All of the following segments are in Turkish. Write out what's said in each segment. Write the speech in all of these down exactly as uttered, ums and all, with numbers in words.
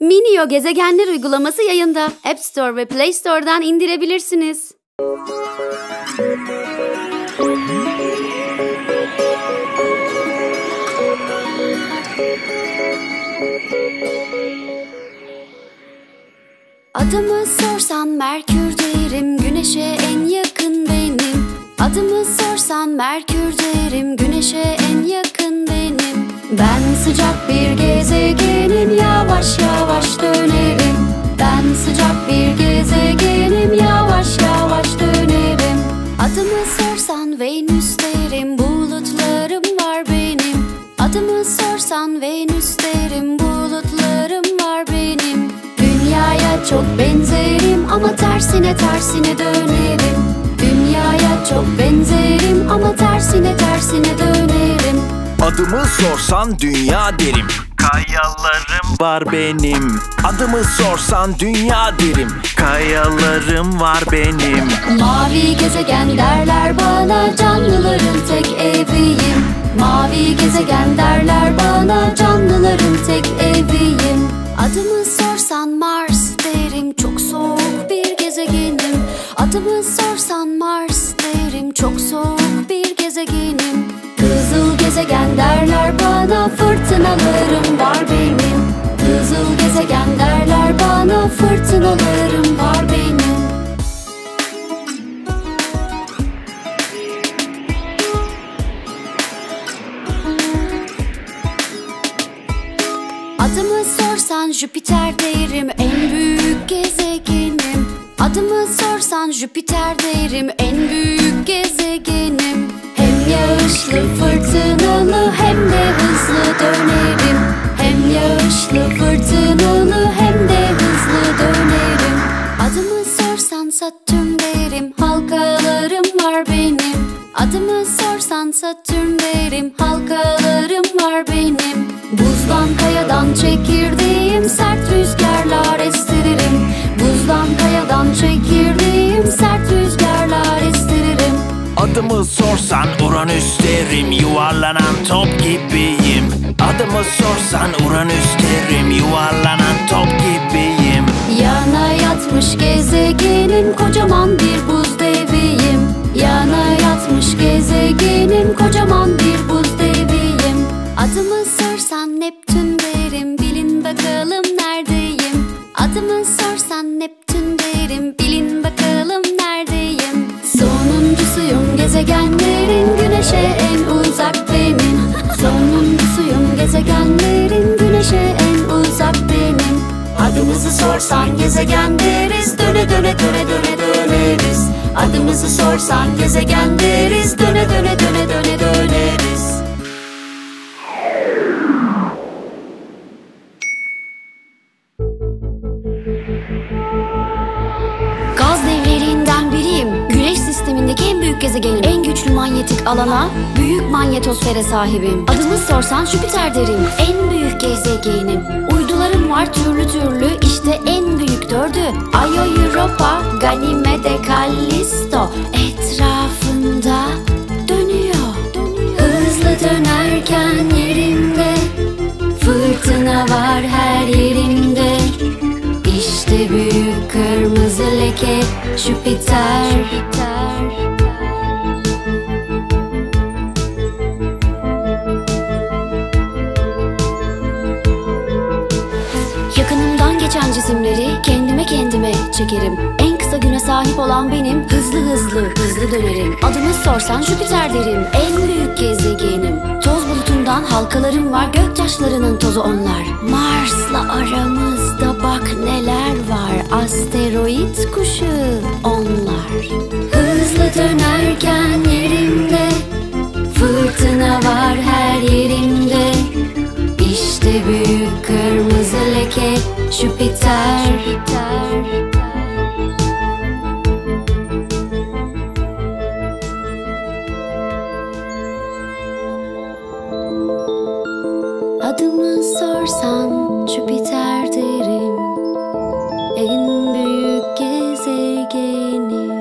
Minio Gezegenler uygulaması yayında. App Store ve Play Store'dan indirebilirsiniz. Adımı sorsan Merkür derim, Güneş'e en yakın benim. Adımı sorsan Merkür derim, Güneş'e en yakın benim. Ben sıcak bir gezegenim, yavaş yavaş dönerim. Ben sıcak bir gezegenim, yavaş yavaş dönerim. Adımı sorsan Venüs derim, bulutlarım var benim. Adımı sorsan Venüs derim, bulutlarım var benim. Dünyaya çok benzerim ama tersine tersine dönerim. Dünyaya çok benzerim ama tersine tersine dönerim. Adımı sorsan dünya derim, kayalarım var benim. Adımı sorsan dünya derim, kayalarım var benim. Mavi gezegen derler bana, canlıların tek eviyim. Mavi gezegen derler bana, canlıların tek eviyim. Adımı sorsan Mars derim, çok soğuk bir gezegenim. Adımı sorsan Mars derim, çok soğuk bir gezegenim. Kızıl gezegen derler bana, fırtınalarım var benim. Kızıl gezegen derler bana, fırtınalarım var benim. Adımı sorsan Jüpiter derim, en büyük gezegenim. Adımı sorsan Jüpiter derim, en büyük gezegenim. Hem yağışlı fırtınalı hem de hızlı dönerim. Hem yağışlı fırtınalı hem de hızlı dönerim. Adımı sorsan Satürn derim, halkalarım var benim. Adımı sorsan Satürn derim, halkalarım var benim. Buzdan kayadan çekirdeğim, sert rüzgarlar estiririm. Buzdan kayadan çekirdeğim, sert rüzgarlar estiririm. Adımı sorsan Uranüs derim, yuvarlanan top gibiyim. Adımı sorsan Uranüs derim, yuvarlanan top gibiyim. Yana yatmış gezegenin, kocaman bir buz deviyim. Yana yatmış gezegenin, kocaman bir buz deviyim. Adımı sorsan Neptün derim, bilin bakalım neredeyim. Adımı sorsan Neptün derim, bilin bakalım neredeyim. Sonuncusuyum gezegenlerin, Güneş'e en uzak benim. Sonuncusuyum gezegenlerin, Güneş'e en uzak benim. Adımızı sorsan gezegen deriz, döne döne döne döne döneriz. Adımızı sorsan gezegen deriz, döne döne döne döne döneriz. Gaz devlerinden biriyim. Güneş sistemindeki en büyük gezegenim. En güçlü manyetik alana, büyük manyetosfere sahibim. Adımı sorsan Jüpiter derim, en büyük gezegenim. Uydularım var türlü türlü, işte en büyük dördü. Io, Europa, Ganymede, Callisto etrafında dönüyor, dönüyor. Hızlı dönerken yerimde, fırtına var her yerimde. İşte büyük kırmızı leke Jüpiter. Yakınımdan geçen cisimleri kendime kendime çekerim. En kısa güne sahip olan benim, hızlı hızlı hızlı dönerim. Adımı sorsan Jüpiter derim, en büyük gezegenim. Toz bulutundan halkalarım var, göktaşlarının tozu onlar. Mars'la aramızda bak neler var, asteroid kuşu onlar. Hızlı dönerken yerimde, fırtına var her yerimde. İşte büyük kırmızı leke Jüpiter. Adımı sorsan Jüpiter derim, en büyük gezegenim.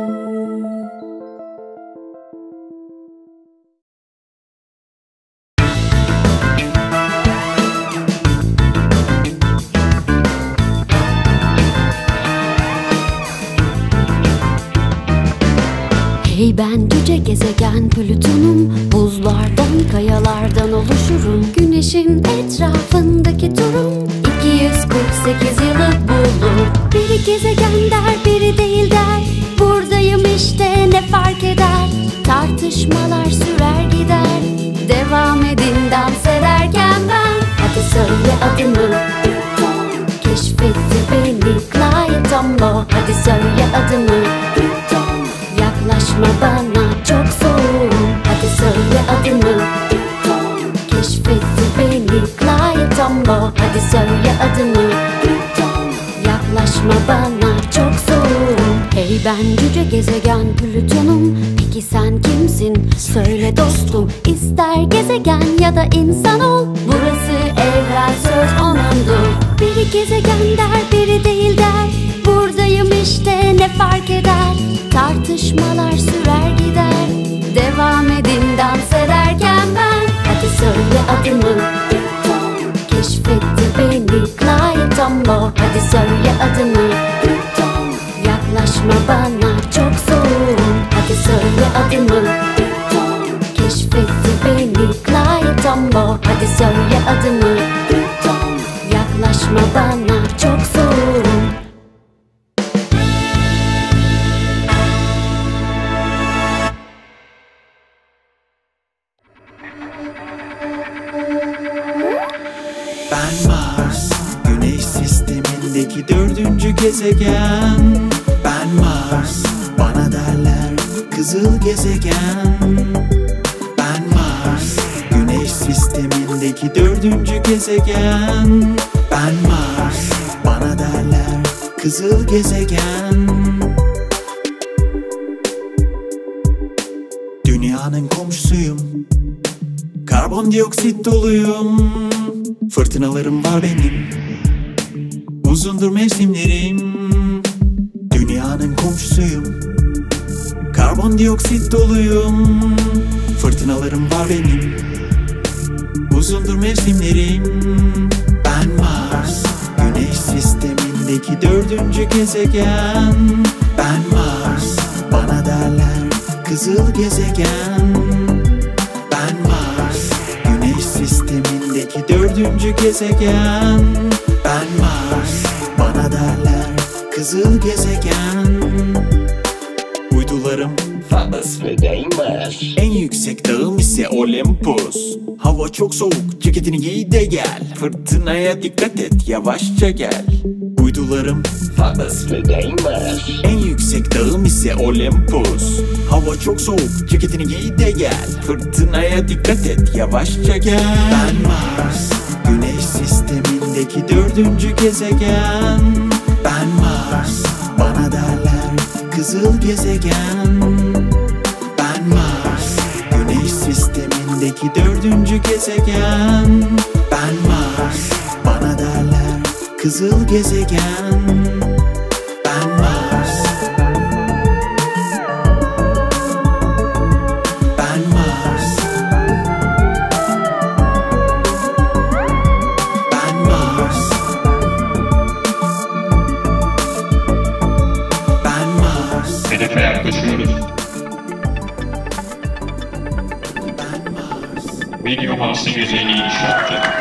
Hey ben cüce gezegen Plüton'um. Buzlardan, kayalardan oluşurum. Güneşin etrafındaki turum iki yüz kırk sekiz yılı bulur. Biri gezegen der, biri değil der. Buradayım işte, ne fark eder? Tartışmalar sürer gider. Devam edin dans ederken ben. Hadi söyle adını. Keşfetti beni Clyde Tombaugh. Hadi söyle adını. Yaklaşma bana, çok soğuk. Hadi söyle adını. Keşfetti beni Clyde Tombaugh. Hadi söyle adını. Yaklaşma bana, çok soğuk. Hey ben cüce gezegen Plüton'um. Peki sen kimsin? Söyle dostum. İster gezegen ya da insan ol. Burası evren, söz onundur. Biri gezegen der, biri değil der. Buradayım işte, ne fark eder? Tartışmalar sürer gider. Devam edin dans ederken ben. Hadi söyle adını. Keşfetti beni Clyde Tombaugh. Hadi söyle adını. Yaklaşma bana, çok soğuk. Hadi söyle adını. Keşfetti beni Clyde Tombaugh. Hadi söyle adını. Yaklaşma bana, çok soğuk. Ben Mars, Güneş sistemindeki dördüncü gezegen. Ben Mars, bana derler kızıl gezegen. Ben Mars, Güneş sistemindeki dördüncü gezegen. Ben Mars, bana derler kızıl gezegen. Dünyanın komşusuyum, karbondioksit doluyum. Fırtınalarım var benim, uzundur mevsimlerim. Dünyanın komşusuyum, karbondioksit doluyum. Fırtınalarım var benim, uzundur mevsimlerim. Ben Mars, Güneş sistemindeki dördüncü gezegen. Ben Mars, bana derler kızıl gezegen. Ben Mars, Güneş sistemindeki dördüncü gezegen. Ben Mars, bana derler kızıl gezegen. Uydularım Phobos ve Deimos. En yüksek dağım ise Olympus. Hava çok soğuk, ceketini giy de gel. Fırtınaya dikkat et, yavaşça gel. Uydularım Phobos ve Deimos. En yüksek dağım ise Olympus. Hava çok soğuk, ceketini giy de gel. Fırtınaya dikkat et, yavaşça gel. Ben Mars, Güneş sistemindeki dördüncü gezegen. Ben Mars, bana derler kızıl gezegen. Ben Mars, Güneş sistemindeki dördüncü gezegen. Ben Mars, bana derler kızıl gezegen. Ben Mars, ben Mars, ben Mars, ben Mars. Hedefe yaklaşıyoruz. Ben Mars. Medium Mars'ın yüzeyini inşa etti.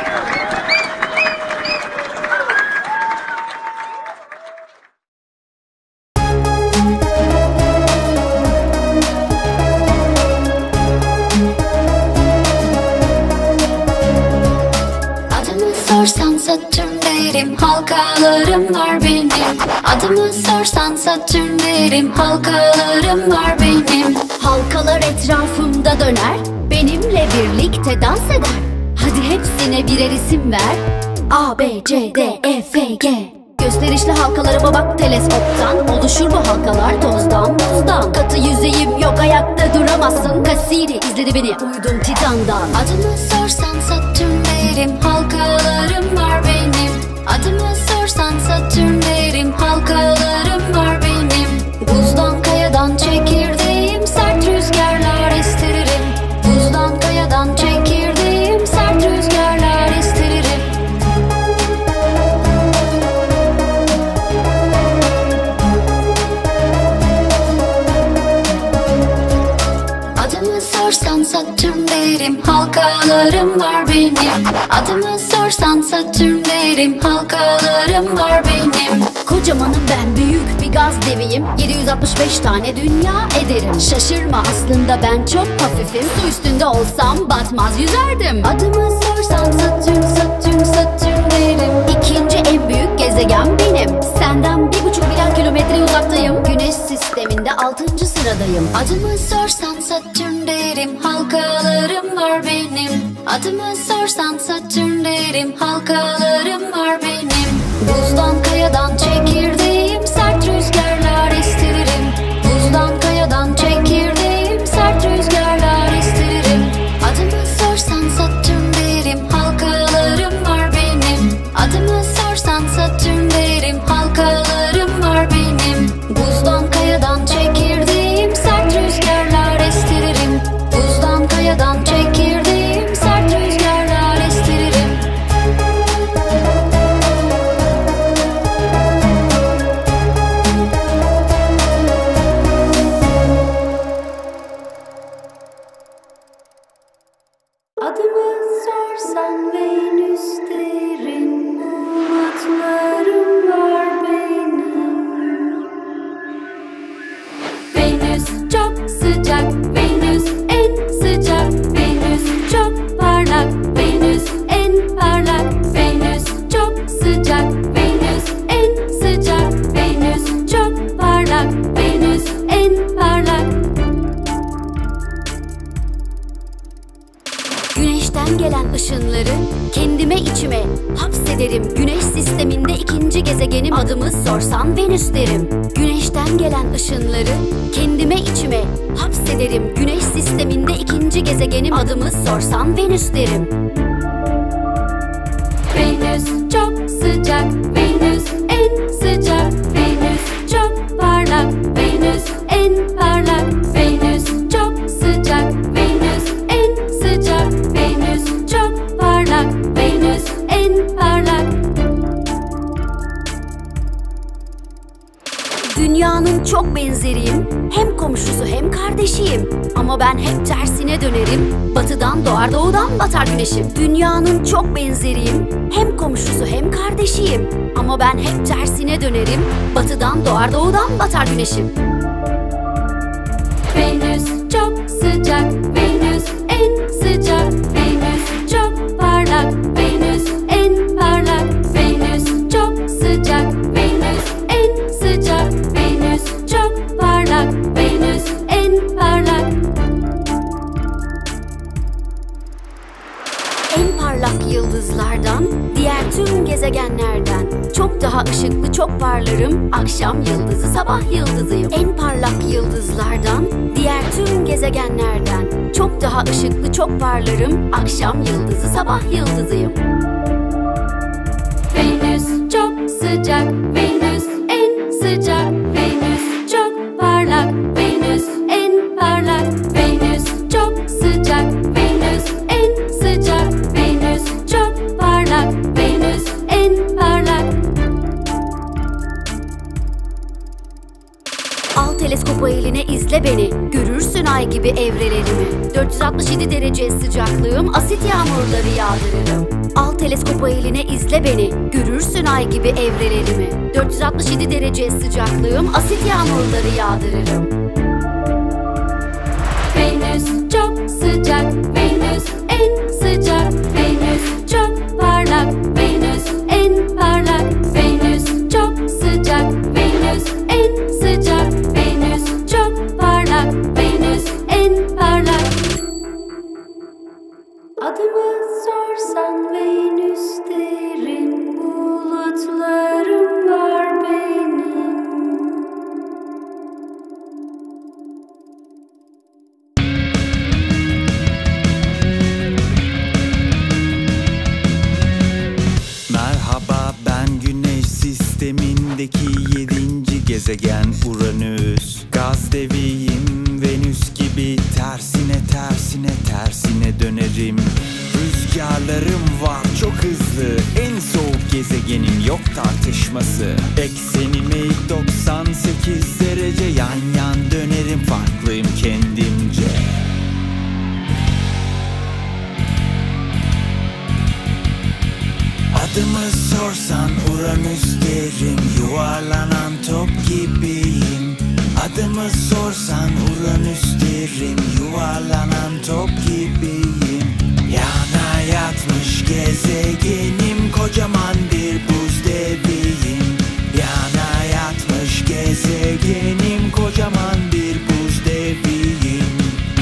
Adımı sorsan Satürn derim, halkalarım var benim. Adımı sorsan Satürn derim, halkalarım var benim. Halkalar etrafımda döner, benimle birlikte dans eder. Hadi hepsine birer isim ver. A, B, C, D, E, F, G. Gösterişli halkalarıma bak teleskoptan. Oluşur bu halkalar tozdan buzdan. Katı yüzeyim yok, ayakta duramazsın. Cassini izledi beni, uydum Titan'dan. Adımı sorsan Satürn derim, halkalarım var benim. Adımı sorsan Satürn derim, halkalarım var benim. Buzdan kayadan çekirdeğim, sert rüzgarlar estiririm. Buzdan kayadan çekirdeğim, sert rüzgarlar estiririm. halkalarım var benim. Adımı sorsan Satürn derim, halkalarım var benim. Kocamanım ben, büyük bir gaz deviyim. yedi yüz altmış beş tane dünya ederim. Şaşırma aslında ben çok hafifim. Su üstünde olsam batmaz yüzerdim. Adımı sorsan Satürn, Satürn, Satürn derim. İkinci en büyük gezegen benim. Senden bir buçuk milyar kilometre uzaktayım. Güneş sisteminde altıncı sıradayım. Adımı sorsan Satürn derim, halkalarım var benim. Adımı sorsan Satürn derim, halkalarım var benim. Buzdan kayadan çekirdeğim, sert rüzgarlar estiririm. Buzdan kayadan çekirdeğim, sert rüzgarlar estiririm. Adımı sorsan Satürn derim, halkalarım var benim. Adımı sorsan Satürn derim, halkalarım var benim. Buzdan kayadan çekirdeğim, sert rüzgarlar estiririm. Buzdan kayadan çekirdeğim, sert rüzgarlar estiririm. Adımı sorsan Venüs derim, bulutlarım var benim. Venüs çok sıcak, Venüs en sıcak. Venüs çok parlak, Venüs en parlak. Venüs çok sıcak, Venüs en sıcak. Venüs çok parlak, Venüs en parlak. Güneşten gelen ışınları kendime içime hapsederim. Güneş sisteminde ikinci gezegenim, adımı sorsan Venüs derim. Güneşten gelen ışınları kendime içime hapsederim. Güneş sisteminde ikinci gezegenim, adımı sorsan Venüs derim. Venüs çok sıcak, Venüs en sıcak. Venüs çok parlak, Venüs en parlak. Venüs çok sıcak, Venüs en sıcak. Venüs çok parlak, Venüs en parlak. Dünyanın çok benzeriyim, hem komşusu hem kardeşiyim. Ama ben hep tersine dönerim, batıdan doğar doğudan batar güneşim. Dünyanın çok benzeriyim, hem komşusu hem kardeşiyim. Ama ben hep tersine dönerim, batıdan doğar doğudan batar güneşim. Venüs çok sıcak, Venüs en sıcak. Venüs çok parlak, Venüs en parlak. Venüs çok sıcak, Venüs en sıcak. Venüs çok parlak, Venüs en parlak. En parlak yıldızlardan, diğer tüm gezegenlerden çok daha ışıklı, çok parlarım. Akşam yıldızı, sabah yıldızıyım. En parlak yıldızlardan, diğer tüm gezegenlerden çok daha ışıklı, çok parlarım. Akşam yıldızı, sabah yıldızıyım. Venüs çok sıcak, Venüs en sıcak. Venüs çok parlak, Venüs en parlak. Venüs çok sıcak, Venüs en sıcak. Venüs çok parlak, Venüs en parlak. Al teleskopu eline, izle beni, görürsün ay gibi evrelerimi. dört yüz altmış yedi derece sıcaklığım, asit yağmurları yağdırırım. Al teleskopu eline, izle beni, görürsün ay gibi evrelerimi. dört yüz altmış yedi derece sıcaklığım, asit yağmurları yağdırırım. Venüs çok sıcak, Venüs en sıcak. Venüs çok parlak, Venüs en parlak. Venüs çok sıcak, Venüs en sıcak. Venüs çok parlak, Venüs en parlak. Adımı sorsan Venüs derim, bulutlarım var benim. Merhaba, ben Güneş sistemindeki yedinci gezegen Uranüs. Gaz deviyim, Venüs gibi tersine tersine tersine dönerim. Rüzgarlarım var çok hızlı, en soğuk gezegenim yok tartışması. Eksenime doksan sekiz derece yan yan dönerim, farklıyım kendimce. Adımı sorsan Uranüs derim, yuvarlanan top gibiyim. Adımı sorsan Uranüs derim, yuvarlanan top gibiyim. Yana yatmış gezegenim, kocaman bir buz deviyim. Yana yatmış gezegenim, kocaman bir buz deviyim.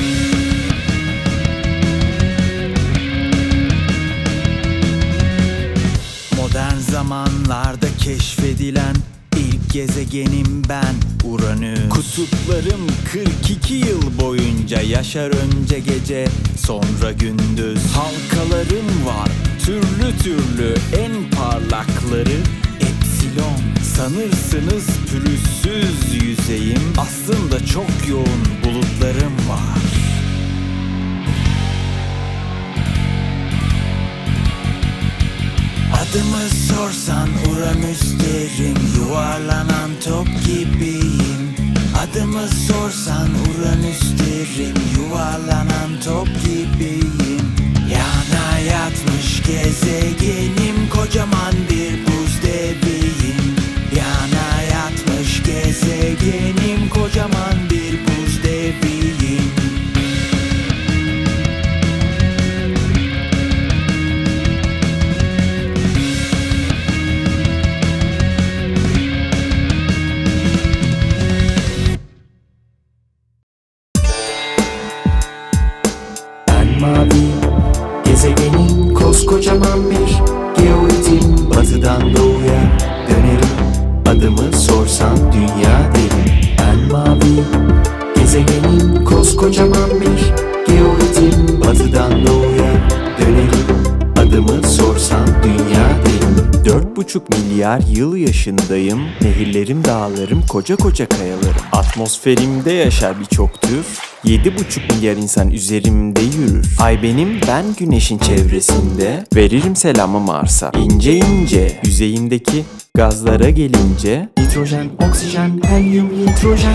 Modern zamanlarda keşfedilen ilk gezegenim ben, Uranüs. Kutuplarım kırk iki yıl boyunca yaşar, önce gece sonra gündüz. Halkalarım var türlü türlü, en parlakları Epsilon. Sanırsınız pürüzsüz yüzeyim, aslında çok yoğun bulutlarım var. Adımı sorsan Uranüs derim, yuvarlanan top gibiyim. Adımı sorsan Uranüs derim, yuvarlanan top gibiyim. Yana yatmış gezegenim, kocaman bir buz deviyim. Yana yatmış gezegenim, kocaman bir buz deviyim. Mavi gezegenin koskocaman bir geoidim. Batıdan doğuya dönerim, adımı sorsan dünya derim. Ben mavi gezegenin koskocaman bir geoidim. Batıdan doğuya dönerim, adımı sorsan dünya derim. Dört buçuk milyar yıl yaşındayım. Nehirlerim, dağlarım, koca koca kayalarım. Atmosferimde yaşar birçok tür. Yedi buçuk milyar insan üzerimde yürür. Ay benim, ben güneşin çevresinde. Veririm selamı Mars'a ince ince. Yüzeyindeki gazlara gelince nitrojen, oksijen, helyum, nitrojen.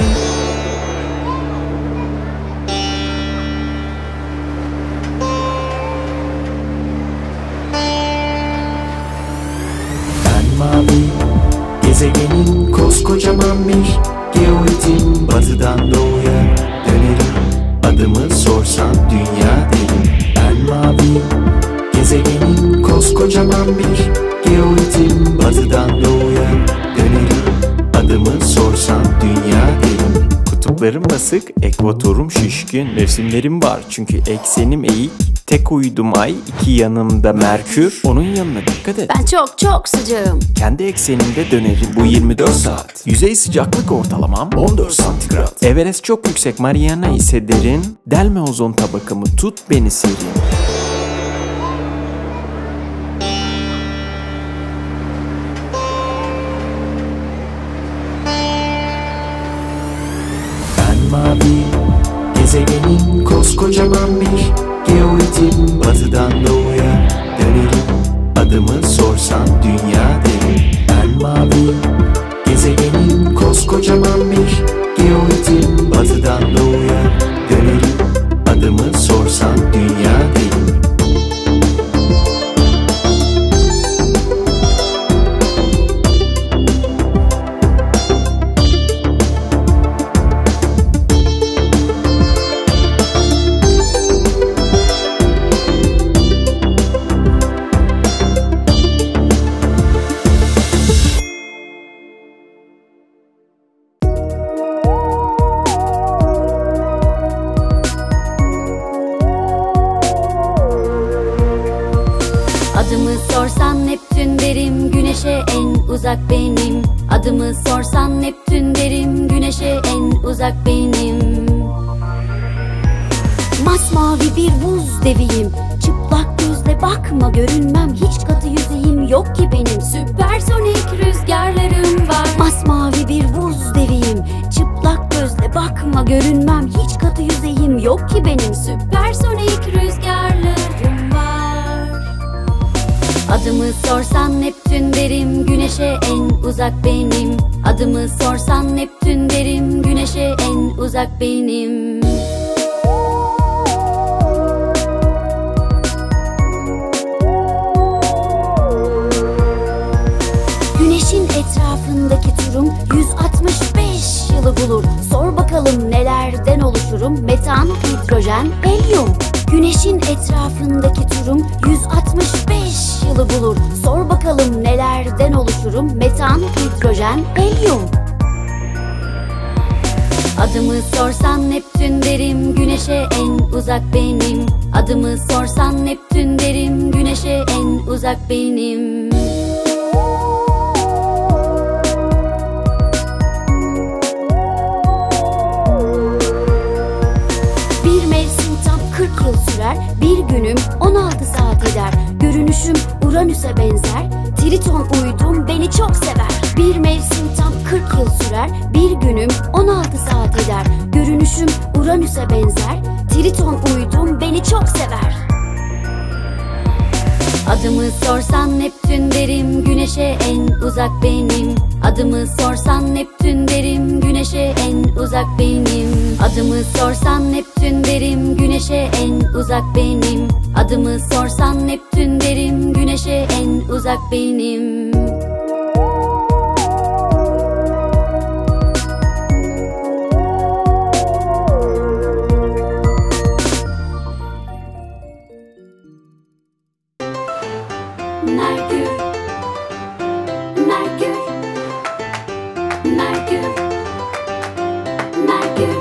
Ben mavi gezegenin koskocaman bir geoidim. Batıdan doğuya dönerim, adımı sorsan dünya derim. Ben mavi gezegenin koskocaman bir geoidim. Batıdan doğuya dönerim, adımı sorsan dünya derim. Kutuplarım basık, ekvatorum şişkin. Mevsimlerim var çünkü eksenim eğik. Tek uydum ay, iki yanımda Merkür. Onun yanına dikkat et. Ben çok çok sıcağım. Kendi eksenimde dönerim bu yirmi dört saat. Yüzey sıcaklık ortalamam on dört santigrat. Everest çok yüksek, Mariana ise derin. Delme ozon tabakamı, tut beni serin. Ben mavi gezegenin koskocaman bir geoidim. Batıdan doğuya dönerim, adımı sorsan dünya derim. Ben mavi gezegenin koskocaman bir geoidim. Batıdan doğuya dönerim, adımı sorsan dünya derim. Adımı sorsan Neptün derim, güneşe en uzak benim. Adımı sorsan Neptün derim, güneşe en uzak benim. Masmavi bir buz deviyim, çıplak gözle bakma görünmem. Hiç katı yüzeyim yok ki benim, süpersonik rüzgarlarım var. Masmavi bir buz deviyim, çıplak gözle bakma görünmem. Hiç katı yüzeyim yok ki benim, süpersonik rüzgarlarım var. Adımı sorsan Neptün derim, güneşe en uzak benim. Adımı sorsan Neptün derim, güneşe en uzak benim. Güneşin etrafındaki turum yüz altmış beş yılı bulur. Sor bakalım nelerden oluşurum? Metan, hidrojen, helyum. Güneşin etrafındaki turum yüz altmış beş yılı bulur. Sor bakalım nelerden oluşurum? Metan, hidrojen, helyum. Adımı sorsan Neptün derim, Güneş'e en uzak benim. Adımı sorsan Neptün derim, Güneş'e en uzak benim. Bir mevsim tam kırk yıl sürer, bir günüm on altı saat eder. Görünüşüm Uranüs'e benzer, Triton uydum beni çok sever. Bir mevsim tam kırk yıl sürer, bir günüm on altı saat eder. Görünüşüm Uranüs'e benzer, Triton uydum beni çok sever. Adımı sorsan Neptün derim, Güneş'e en uzak benim. Adımı sorsan Neptün derim, Güneş'e en uzak benim. Adımı sorsan Neptün derim, Güneş'e en uzak benim. Adımı sorsan Neptün derim, Güneş'e en uzak benim. Merkür, Merkür, Merkür, Merkür.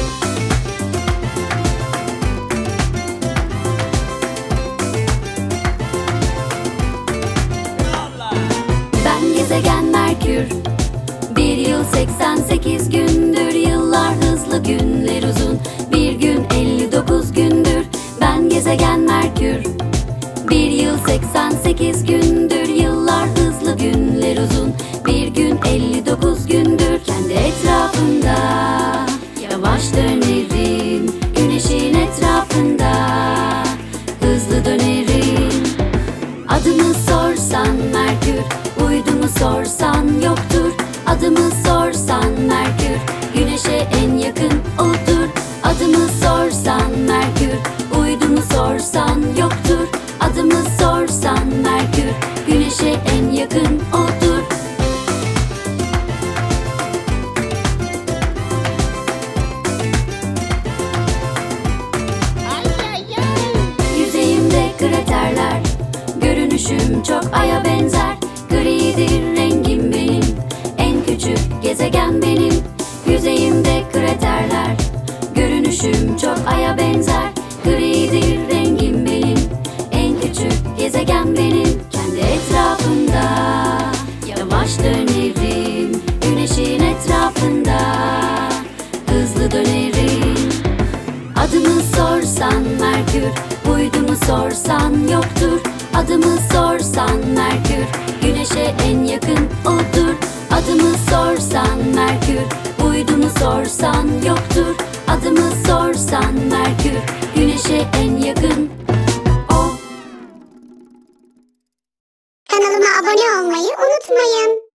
Ben gezegen Merkür. Bir yıl seksen sekiz gündür, yıllar hızlı, günler uzun. Bir gün elli dokuz gündür. Ben gezegen Merkür. Bir yıl seksen sekiz gündür, yıllar hızlı, günler uzun. Bir gün elli dokuz gündür. Kendi etrafında yavaş dönerim, Güneşin etrafında hızlı dönerim. Adımı sorsan Merkür, uydumu sorsan yoktur. Adımı sorsan Merkür, Güneş'e en yakın odur. Adımı sorsan Merkür, uydumu sorsan yoktur. Adımı sorsan Merkür, Güneş'e en yakın odur. Yüzeyimde kraterler, görünüşüm çok Ay'a benzer. Gridir rengim benim, en küçük gezegen benim. Yüzeyimde kraterler, görünüşüm çok Ay'a benzer. Gridir rengim benim, en küçük gezegen benim. Kendi etrafımda yavaş dönerim, Güneşin etrafında hızlı dönerim. Adımı sorsan Merkür, uydumu sorsan yoktur. Adımı sorsan Merkür, Güneş'e en yakın odur. Adımı sorsan Merkür, uydumu sorsan yoktur. Adımı sorsan Merkür, Güneş'e en yakın o. Kanalıma abone olmayı unutmayın.